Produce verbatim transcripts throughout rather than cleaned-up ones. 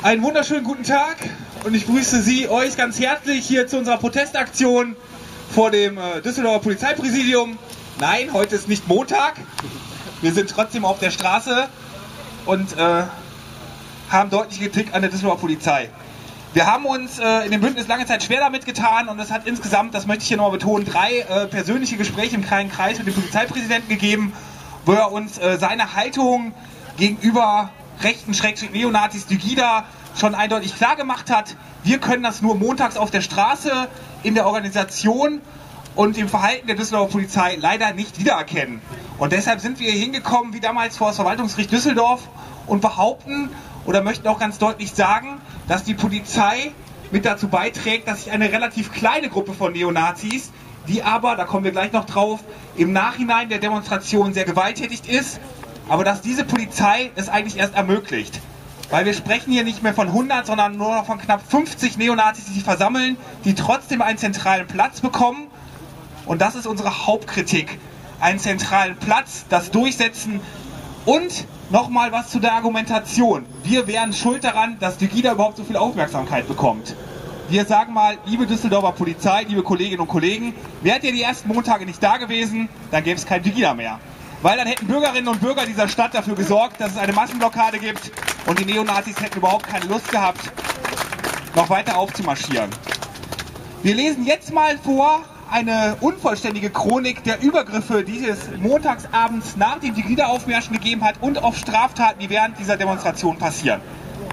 Einen wunderschönen guten Tag und ich begrüße Sie, euch ganz herzlich hier zu unserer Protestaktion vor dem äh, Düsseldorfer Polizeipräsidium. Nein, heute ist nicht Montag, wir sind trotzdem auf der Straße und äh, haben deutliche Kritik an der Düsseldorfer Polizei. Wir haben uns äh, in dem Bündnis lange Zeit schwer damit getan und es hat insgesamt, das möchte ich hier nochmal betonen, drei äh, persönliche Gespräche im kleinen Kreis mit dem Polizeipräsidenten gegeben, wo er uns äh, seine Haltung gegenüber rechten Schrägstrich Neonazis Dygida schon eindeutig klar gemacht hat. Wir können das nur montags auf der Straße, in der Organisation und im Verhalten der Düsseldorfer Polizei leider nicht wiedererkennen. Und deshalb sind wir hier hingekommen, wie damals vor das Verwaltungsgericht Düsseldorf, und behaupten oder möchten auch ganz deutlich sagen, dass die Polizei mit dazu beiträgt, dass sich eine relativ kleine Gruppe von Neonazis, die aber, da kommen wir gleich noch drauf, im Nachhinein der Demonstration sehr gewalttätig ist, aber dass diese Polizei es eigentlich erst ermöglicht. Weil wir sprechen hier nicht mehr von hundert, sondern nur noch von knapp fünfzig Neonazis, die sich versammeln, die trotzdem einen zentralen Platz bekommen. Und das ist unsere Hauptkritik. Einen zentralen Platz, das Durchsetzen und nochmal was zu der Argumentation. Wir wären schuld daran, dass Dygida überhaupt so viel Aufmerksamkeit bekommt. Wir sagen mal, liebe Düsseldorfer Polizei, liebe Kolleginnen und Kollegen, wärt ihr die ersten Montage nicht da gewesen, dann gäbe es kein Dygida mehr. Weil dann hätten Bürgerinnen und Bürger dieser Stadt dafür gesorgt, dass es eine Massenblockade gibt und die Neonazis hätten überhaupt keine Lust gehabt, noch weiter aufzumarschieren. Wir lesen jetzt mal vor eine unvollständige Chronik der Übergriffe, die es montagsabends nach dem Dygida-Aufmärschen gegeben hat und auf Straftaten, die während dieser Demonstration passieren.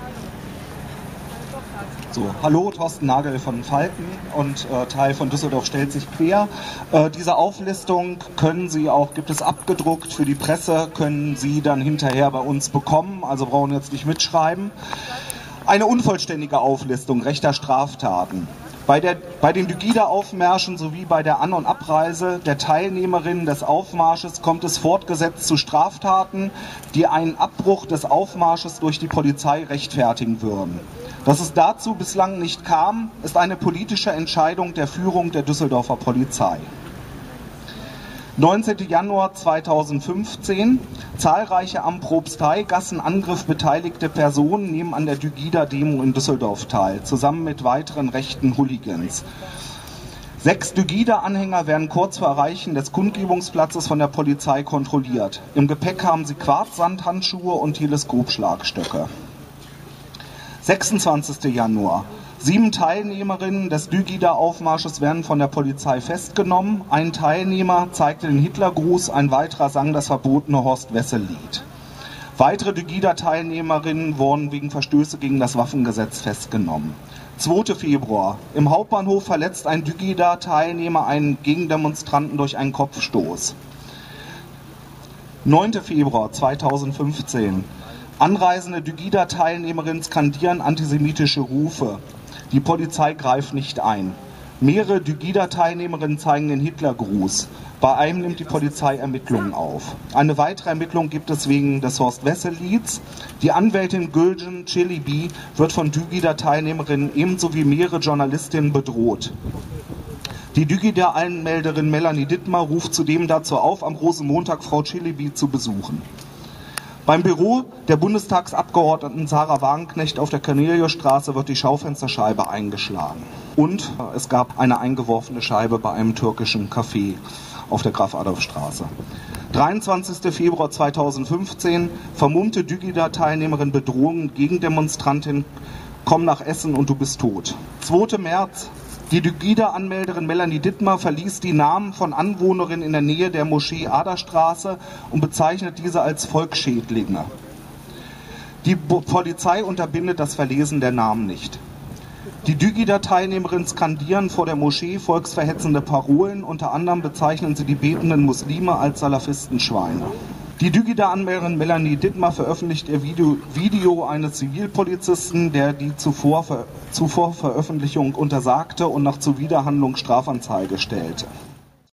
So, hallo, Thorsten Nagel von Falken und äh, Teil von Düsseldorf stellt sich quer. Äh, diese Auflistung können Sie auch, gibt es abgedruckt für die Presse, können Sie dann hinterher bei uns bekommen, also brauchen jetzt nicht mitschreiben. Eine unvollständige Auflistung rechter Straftaten. Bei, der, bei den Dygida-Aufmärschen sowie bei der An- und Abreise der Teilnehmerinnen des Aufmarsches kommt es fortgesetzt zu Straftaten, die einen Abbruch des Aufmarsches durch die Polizei rechtfertigen würden. Dass es dazu bislang nicht kam, ist eine politische Entscheidung der Führung der Düsseldorfer Polizei. neunzehnten Januar zweitausendfünfzehn. Zahlreiche am Propsteigassenangriff beteiligte Personen nehmen an der Dygida-Demo in Düsseldorf teil, zusammen mit weiteren rechten Hooligans. Sechs Dygida-Anhänger werden kurz vor Erreichen des Kundgebungsplatzes von der Polizei kontrolliert. Im Gepäck haben sie Quarzsandhandschuhe und Teleskopschlagstöcke. sechsundzwanzigsten Januar. Sieben Teilnehmerinnen des Dygida-Aufmarsches werden von der Polizei festgenommen. Ein Teilnehmer zeigte den Hitlergruß, ein weiterer sang das verbotene Horst-Wessel-Lied. Weitere Dygida-Teilnehmerinnen wurden wegen Verstöße gegen das Waffengesetz festgenommen. zweiten Februar. Im Hauptbahnhof verletzt ein Dygida-Teilnehmer einen Gegendemonstranten durch einen Kopfstoß. neunten Februar zweitausendfünfzehn. Anreisende Dygida-Teilnehmerinnen skandieren antisemitische Rufe. Die Polizei greift nicht ein. Mehrere Dygida-Teilnehmerinnen zeigen den Hitlergruß. Bei einem nimmt die Polizei Ermittlungen auf. Eine weitere Ermittlung gibt es wegen des Horst-Wessel-Lieds. Die Anwältin Gülcan Çelebi wird von Dygida-Teilnehmerinnen ebenso wie mehrere Journalistinnen bedroht. Die Dygida-Anmelderin Melanie Dittmar ruft zudem dazu auf, am Rosenmontag Frau Çelebi zu besuchen. Beim Büro der Bundestagsabgeordneten Sarah Wagenknecht auf der Corneliusstraße wird die Schaufensterscheibe eingeschlagen. Und es gab eine eingeworfene Scheibe bei einem türkischen Café auf der Graf-Adolf-Straße. dreiundzwanzigsten Februar zweitausendfünfzehn. Vermummte Dygida-Teilnehmerin Bedrohung gegen Demonstrantin, komm nach Essen und du bist tot. zweiten März. Die Dygida-Anmelderin Melanie Dittmar verließ die Namen von Anwohnerinnen in der Nähe der Moschee Aderstraße und bezeichnet diese als Volksschädlinge. Die Polizei unterbindet das Verlesen der Namen nicht. Die Dygida-Teilnehmerinnen skandieren vor der Moschee volksverhetzende Parolen, unter anderem bezeichnen sie die betenden Muslime als Salafistenschweine. Die Dygida-Anmelderin Melanie Dittmar veröffentlicht ihr Video, Video eines Zivilpolizisten, der die zuvor, Ver, zuvor Veröffentlichung untersagte und nach Zuwiderhandlung Strafanzeige stellte.